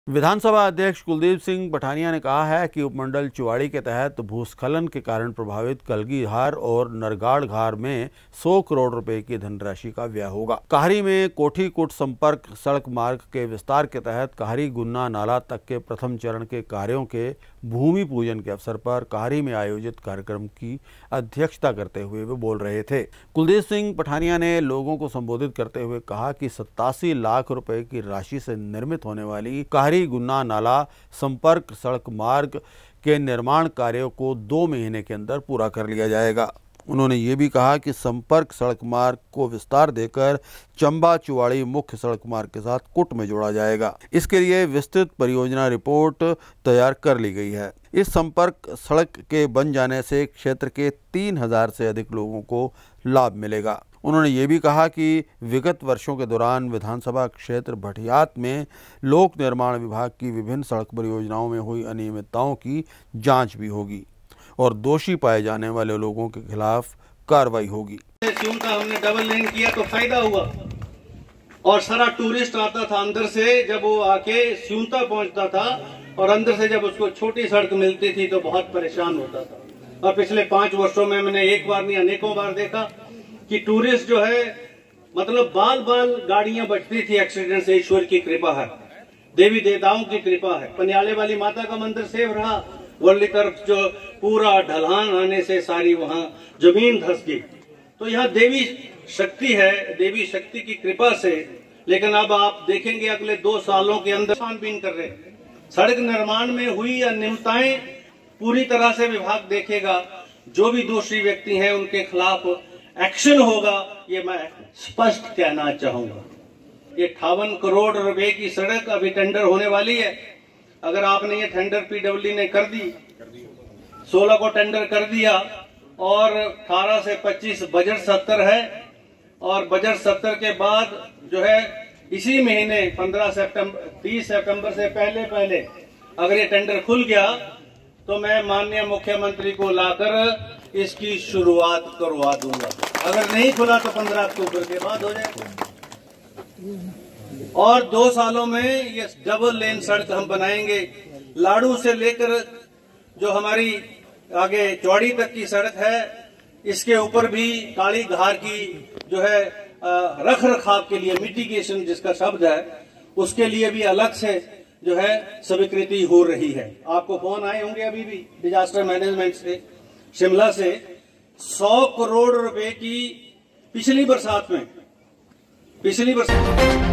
विधानसभा अध्यक्ष कुलदीप सिंह पठानिया ने कहा है कि उपमंडल चुवाड़ी के तहत भूस्खलन के कारण प्रभावित कलगीधार और नरगाड़ घार में 100 करोड़ रुपए की धनराशि का व्यय होगा। काहरी में कोठी-कुट संपर्क सड़क मार्ग के विस्तार के तहत काहरी गुन्ना नाला तक के प्रथम चरण के कार्यों के भूमि पूजन के अवसर पर काहरी में आयोजित कार्यक्रम की अध्यक्षता करते हुए वे बोल रहे थे। कुलदीप सिंह पठानिया ने लोगों को संबोधित करते हुए कहा कि 87 लाख रुपए की राशि से निर्मित होने वाली काहरी गुन्ना नाला संपर्क सड़क मार्ग के निर्माण कार्यों को 2 महीने के अंदर पूरा कर लिया जाएगा। उन्होंने ये भी कहा कि संपर्क सड़क मार्ग को विस्तार देकर चंबा चुवाड़ी मुख्य सड़क मार्ग के साथ कुट में जोड़ा जाएगा। इसके लिए विस्तृत परियोजना रिपोर्ट तैयार कर ली गई है। इस संपर्क सड़क के बन जाने से क्षेत्र के 3000 से अधिक लोगों को लाभ मिलेगा। उन्होंने ये भी कहा कि विगत वर्षों के दौरान विधानसभा क्षेत्र भटियात में लोक निर्माण विभाग की विभिन्न सड़क परियोजनाओं में हुई अनियमितताओं की जांच भी होगी और दोषी पाए जाने वाले लोगों के खिलाफ कार्रवाई होगी। क्यों का हमने डबल लेन किया तो फायदा हुआ और सारा टूरिस्ट आता था अंदर से, जब वो आके स्यूंता पहुंचता था और अंदर से जब उसको छोटी सड़क मिलती थी तो बहुत परेशान होता था। और पिछले 5 वर्षों में मैंने एक बार नहीं अनेकों बार देखा कि टूरिस्ट जो है मतलब बाल बाल गाड़ियां बचती थी एक्सीडेंट से। ईश्वर की कृपा है, देवी देवताओं की कृपा है। पनियाले वाली माता का मंदिर सेफ रहा। वर्ली तरफ जो पूरा ढलान आने से सारी वहां जमीन धंस गई। तो यहाँ देवी शक्ति है, देवी शक्ति की कृपा से। लेकिन अब आप देखेंगे अगले 2 सालों के अंदर छानबीन कर रहे सड़क निर्माण में हुई अनियमितताएं पूरी तरह से विभाग देखेगा। जो भी दोषी व्यक्ति हैं उनके खिलाफ एक्शन होगा, ये मैं स्पष्ट कहना चाहूंगा। ये 58 करोड़ रुपए की सड़क अभी टेंडर होने वाली है। अगर आपने ये टेंडर पीडब्ल्यूडी ने कर दी, 16 को टेंडर कर दिया और 18 से 25 बजट 70 है और बजट 70 के बाद जो है इसी महीने 30 सितंबर से पहले अगर ये टेंडर खुल गया तो मैं माननीय मुख्यमंत्री को लाकर इसकी शुरुआत करवा दूंगा। अगर नहीं खुला तो 15 अक्टूबर के बाद हो जाएगा। और 2 सालों में ये डबल लेन सड़क हम बनाएंगे। लाड़ू से लेकर जो हमारी आगे चौड़ी तक की सड़क है, इसके ऊपर भी काली घार की जो है रख रखाव के लिए मिटिगेशन जिसका शब्द है, उसके लिए भी अलग से जो है स्वीकृति हो रही है। आपको फोन आए होंगे अभी भी डिजास्टर मैनेजमेंट से, शिमला से 100 करोड़ रुपए की पिछली बरसात